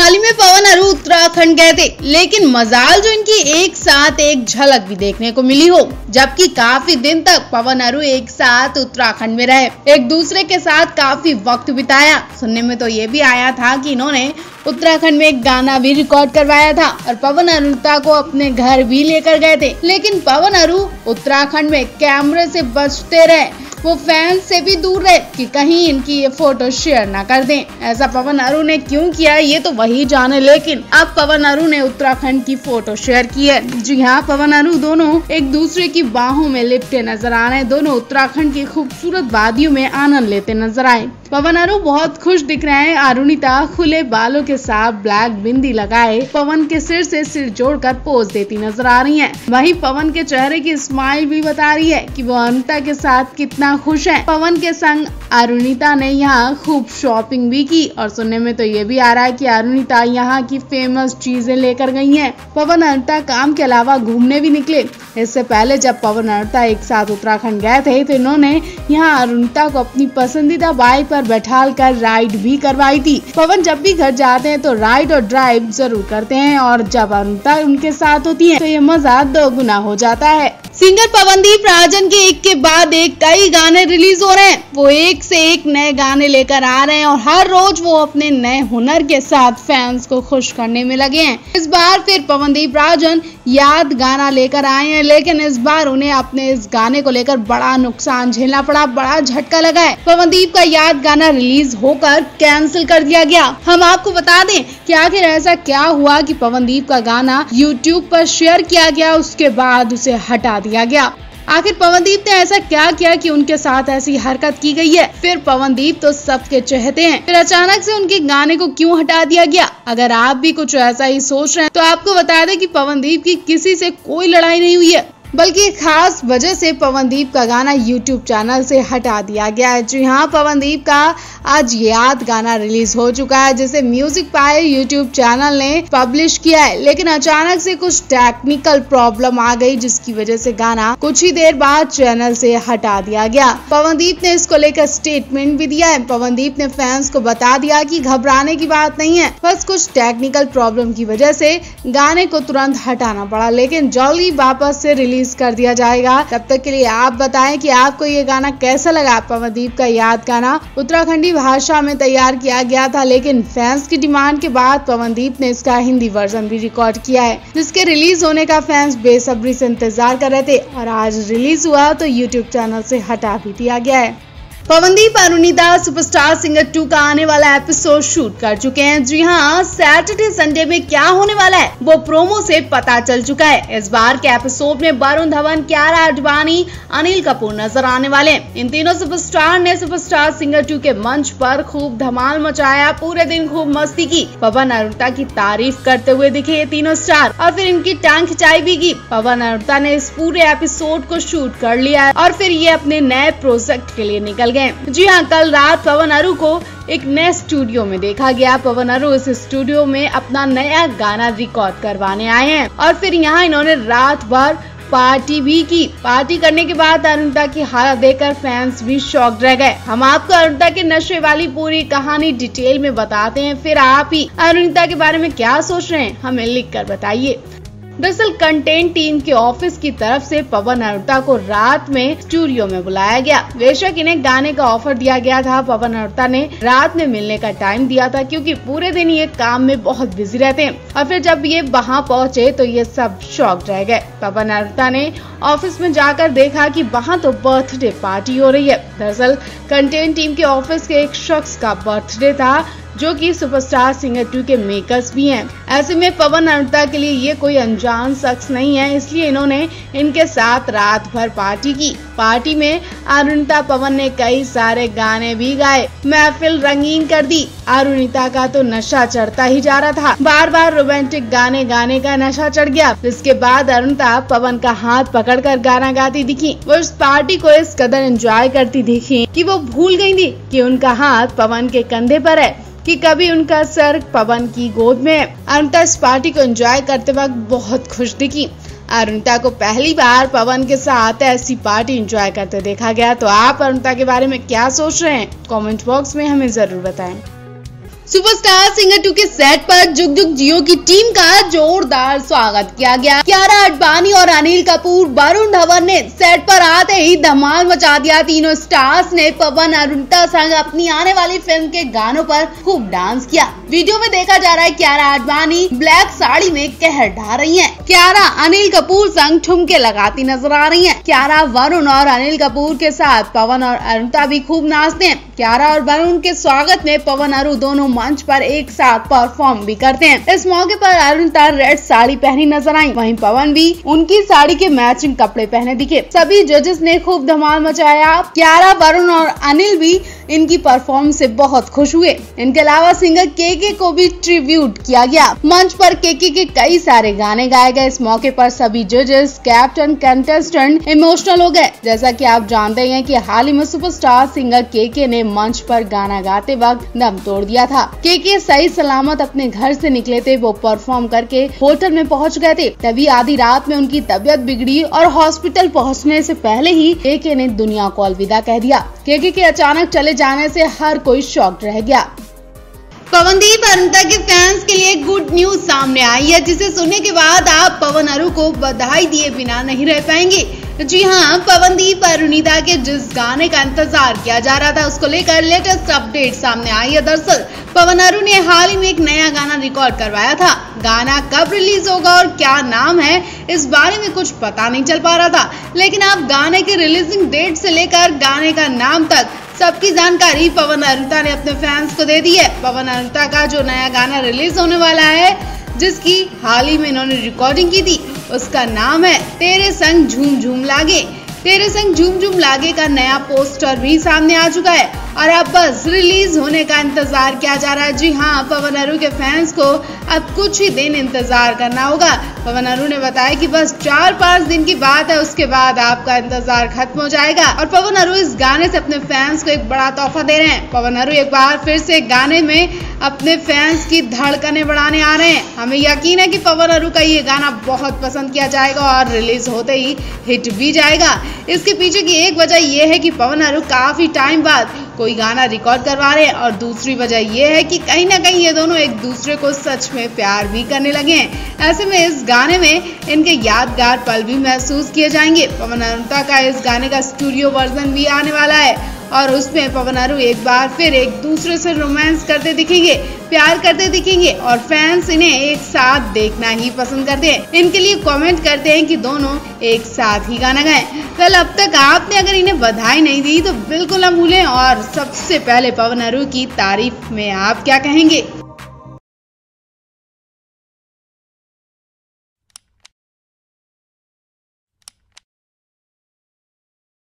हाल ही में पवन अरू उत्तराखंड गए थे, लेकिन मजाल जो इनकी एक साथ एक झलक भी देखने को मिली हो, जबकि काफी दिन तक पवन अरू एक साथ उत्तराखंड में रहे, एक दूसरे के साथ काफी वक्त बिताया। सुनने में तो ये भी आया था कि इन्होंने उत्तराखंड में एक गाना भी रिकॉर्ड करवाया था और पवन अरुणिता को अपने घर भी लेकर गए थे, लेकिन पवन अरू उत्तराखंड में कैमरे से बचते रहे, वो फैंस से भी दूर रहे कि कहीं इनकी ये फोटो शेयर ना कर दें। ऐसा पवन अरू ने क्यों किया ये तो वही जाने, लेकिन अब पवन अरू ने उत्तराखंड की फोटो शेयर की है। जी हाँ, पवन अरू दोनों एक दूसरे की बाहों में लिपटे नजर आ रहे हैं। दोनों उत्तराखंड की खूबसूरत वादियों में आनंद लेते नजर आए। पवन अरू बहुत खुश दिख रहे हैं। अरुणिता खुले बालों के साथ ब्लैक बिंदी लगाए पवन के सिर से सिर जोड़कर पोज देती नजर आ रही हैं। वहीं पवन के चेहरे की स्माइल भी बता रही है कि वो अरुणिता के साथ कितना खुश है। पवन के संग अरुणिता ने यहाँ खूब शॉपिंग भी की और सुनने में तो ये भी आ रहा है कि अरुणिता यहाँ की फेमस चीजें लेकर गई हैं। पवन अरुणिता काम के अलावा घूमने भी निकले। इससे पहले जब पवन अरुणिता एक साथ उत्तराखंड गए थे तो इन्होंने यहाँ अरुणिता को अपनी पसंदीदा बाइक पर बैठाल कर राइड भी करवाई थी। पवन जब भी घर जाते हैं तो राइड और ड्राइव जरूर करते हैं और जब अरुणिता उनके साथ होती है तो ये मजा दोगुना हो जाता है। सिंगर पवनदीप राजन के एक के बाद एक कई गाने रिलीज हो रहे हैं। वो एक से एक नए गाने लेकर आ रहे हैं और हर रोज वो अपने नए हुनर के साथ फैंस को खुश करने में लगे हैं। इस बार फिर पवनदीप राजन याद गाना लेकर आए हैं, लेकिन इस बार उन्हें अपने इस गाने को लेकर बड़ा नुकसान झेलना पड़ा, बड़ा झटका लगा है। पवनदीप का याद गाना रिलीज होकर कैंसिल कर दिया गया। हम आपको बता दें कि आखिर ऐसा क्या हुआ कि पवनदीप का गाना यूट्यूब पर शेयर किया गया, उसके बाद उसे हटा दिया गया। आखिर पवनदीप ने ऐसा क्या किया कि उनके साथ ऐसी हरकत की गई है। फिर पवनदीप तो सबके चहेते हैं, फिर अचानक से उनके गाने को क्यों हटा दिया गया। अगर आप भी कुछ ऐसा ही सोच रहे हैं तो आपको बता दें कि पवनदीप की किसी से कोई लड़ाई नहीं हुई है, बल्कि खास वजह से पवनदीप का गाना YouTube चैनल से हटा दिया गया है। जी हाँ, पवनदीप का आज याद गाना रिलीज हो चुका है, जिसे म्यूजिक पाए YouTube चैनल ने पब्लिश किया है, लेकिन अचानक से कुछ टेक्निकल प्रॉब्लम आ गई, जिसकी वजह से गाना कुछ ही देर बाद चैनल से हटा दिया गया। पवनदीप ने इसको लेकर स्टेटमेंट भी दिया है। पवनदीप ने फैंस को बता दिया कि घबराने की बात नहीं है, बस कुछ टेक्निकल प्रॉब्लम की वजह से गाने को तुरंत हटाना पड़ा, लेकिन जल्दी वापस से रिलीज कर दिया जाएगा। तब तक के लिए आप बताएं कि आपको ये गाना कैसा लगा। पवनदीप का याद गाना उत्तराखंडी भाषा में तैयार किया गया था, लेकिन फैंस की डिमांड के बाद पवनदीप ने इसका हिंदी वर्जन भी रिकॉर्ड किया है, जिसके रिलीज होने का फैंस बेसब्री से इंतजार कर रहे थे और आज रिलीज हुआ तो यूट्यूब चैनल से हटा भी दिया गया है। पवनदीप अरुणिता सुपरस्टार सिंगर 2 का आने वाला एपिसोड शूट कर चुके हैं। जी हाँ, सैटरडे संडे में क्या होने वाला है वो प्रोमो से पता चल चुका है। इस बार के एपिसोड में वरुण धवन, कियारा आडवाणी, अनिल कपूर नजर आने वाले। इन तीनों सुपरस्टार ने सुपरस्टार सिंगर 2 के मंच पर खूब धमाल मचाया, पूरे दिन खूब मस्ती की। पवन अरुणिता की तारीफ करते हुए दिखे ये तीनों स्टार और फिर इनकी टांग खिंचाई भी की। पवन अरुणिता ने इस पूरे एपिसोड को शूट कर लिया है और फिर ये अपने नए प्रोजेक्ट के लिए निकल गए। जी हाँ, कल रात पवन अरू को एक नए स्टूडियो में देखा गया। पवन अरू इस स्टूडियो में अपना नया गाना रिकॉर्ड करवाने आए हैं और फिर यहाँ इन्होंने रात भर पार्टी भी की। पार्टी करने के बाद अरुणिता की हालत देखकर फैंस भी शॉक्ड रह गए। हम आपको अरुणिता के नशे वाली पूरी कहानी डिटेल में बताते हैं, फिर आप ही अरुणिता के बारे में क्या सोच रहे हैं हमें लिख कर बताइए। दरअसल कंटेंट टीम के ऑफिस की तरफ से पवन अरुणिता को रात में स्टूडियो में बुलाया गया। बेशक इन्हें गाने का ऑफर दिया गया था। पवन अरुणिता ने रात में मिलने का टाइम दिया था, क्योंकि पूरे दिन ये काम में बहुत बिजी रहते हैं। और फिर जब ये वहाँ पहुँचे तो ये सब शॉक्ड रह गए। पवन अरुणिता ने ऑफिस में जाकर देखा कि वहाँ तो बर्थडे पार्टी हो रही है। दरअसल कंटेंट टीम के ऑफिस के एक शख्स का बर्थडे था, जो कि सुपरस्टार सिंगर 2 के मेकर्स भी हैं। ऐसे में पवन अरुणिता के लिए ये कोई अनजान शख्स नहीं है, इसलिए इन्होंने इनके साथ रात भर पार्टी की। पार्टी में अरुणिता पवन ने कई सारे गाने भी गाए, महफिल रंगीन कर दी। अरुणिता का तो नशा चढ़ता ही जा रहा था, बार बार रोमांटिक गाने गाने का नशा चढ़ गया। इसके बाद अरुणिता पवन का हाथ पकड़कर गाना गाती दिखी। वो इस पार्टी को इस कदर एंजॉय करती दिखी कि वो भूल गई थी कि उनका हाथ पवन के कंधे पर है, कि कभी उनका सर पवन की गोद में है। अरुणिता इस पार्टी को एंजॉय करते वक्त बहुत खुश दिखी। अरुणिता को पहली बार पवन के साथ ऐसी पार्टी एंजॉय करते देखा गया। तो आप अरुणिता के बारे में क्या सोच रहे हैं? कमेंट बॉक्स में हमें जरूर बताएं। सुपरस्टार सिंगर 2 के सेट पर जुग जुग जियो की टीम का जोरदार स्वागत किया गया। कियारा आडवाणी और अनिल कपूर, वरुण धवन ने सेट पर आते ही धमाल मचा दिया। तीनों स्टार्स ने पवन अरुणिता संग अपनी आने वाली फिल्म के गानों पर खूब डांस किया। वीडियो में देखा जा रहा है कियारा आडवाणी ब्लैक साड़ी में कहर ढा रही हैं। कियारा अनिल कपूर संग ठुमके लगाती नजर आ रही हैं। कियारा, वरुण और अनिल कपूर के साथ पवन और अरुणिता भी खूब नाचते हैं। कियारा और वरुण के स्वागत में पवन अरु दोनों मंच पर एक साथ परफॉर्म भी करते हैं। इस मौके पर अरुणिता रेड साड़ी पहनी नजर आई, वहीं पवन भी उनकी साड़ी के मैचिंग कपड़े पहने दिखे। सभी जजेस ने खूब धमाल मचाया। कियारा, वरुण और अनिल भी इनकी परफॉर्मेंस से बहुत खुश हुए। इनके अलावा सिंगर केके को भी ट्रिब्यूट किया गया। मंच पर केके के कई सारे गाने गाए गए। इस मौके पर सभी जजेस, कैप्टन, कंटेस्टेंट इमोशनल हो गए। जैसा कि आप जानते हैं कि हाल ही में सुपरस्टार सिंगर केके ने मंच पर गाना गाते वक्त दम तोड़ दिया था। केके सही सलामत अपने घर से निकले थे। वो परफॉर्म करके होटल में पहुंच गए थे, तभी आधी रात में उनकी तबीयत बिगड़ी और हॉस्पिटल पहुंचने से पहले ही केके ने दुनिया को अलविदा कह दिया। केके के अचानक चले जाने से हर कोई शॉक्ड रह गया। पवनदीप अरुणिता के फैंस के लिए गुड न्यूज सामने आई है, जिसे सुनने के बाद आप पवन अरु को बधाई दिए बिना नहीं रह पाएंगे। जी हाँ, पवनदीप अरुणिता के जिस गाने का इंतजार किया जा रहा था, उसको लेकर लेटेस्ट अपडेट सामने आई है। दरअसल पवन अरु ने हाल ही में एक नया गाना रिकॉर्ड करवाया था। गाना कब रिलीज होगा और क्या नाम है, इस बारे में कुछ पता नहीं चल पा रहा था, लेकिन अब गाने के रिलीजिंग डेट से लेकर गाने का नाम तक सबकी जानकारी पवन अरुणिता ने अपने फैंस को दे दी है। पवन अरुणिता का जो नया गाना रिलीज होने वाला है, जिसकी हाल ही में इन्होंने रिकॉर्डिंग की थी, उसका नाम है तेरे संग झूम झूम लागे। तेरे संग झूम झूम लागे का नया पोस्टर भी सामने आ चुका है और अब बस रिलीज होने का इंतजार किया जा रहा है। जी हाँ, पवन अरु के फैंस को अब कुछ ही दिन इंतजार करना होगा। पवन अरु ने बताया कि बस 4-5 दिन की बात है, उसके बाद आपका इंतजार खत्म हो जाएगा। और पवन अरु इस गाने से अपने फैंस को एक बड़ा तोहफा दे रहे हैं। पवन अरु एक बार फिर से गाने में अपने फैंस की धड़कनें बढ़ाने आ रहे हैं। हमें यकीन है कि पवन अरु का ये गाना बहुत पसंद किया जाएगा और रिलीज होते ही हिट भी जाएगा। इसके पीछे की एक वजह यह है कि पवन अरु काफी टाइम बाद कोई गाना रिकॉर्ड करवा रहे हैं और दूसरी वजह यह है कि कहीं ना कहीं ये दोनों एक दूसरे को सच में प्यार भी करने लगे हैं। ऐसे में इस गाने में इनके यादगार पल भी महसूस किए जाएंगे। पवन अरुणिता का इस गाने का स्टूडियो वर्जन भी आने वाला है और उसमें पवन अरु एक बार फिर एक दूसरे से रोमांस करते दिखेंगे, प्यार करते दिखेंगे और फैंस इन्हें एक साथ देखना ही पसंद करते हैं। इनके लिए कमेंट करते हैं कि दोनों एक साथ ही गाना गाएं। कल अब तक आपने अगर इन्हें बधाई नहीं दी तो बिल्कुल न भूलें और सबसे पहले पवन अरु की तारीफ में आप क्या कहेंगे।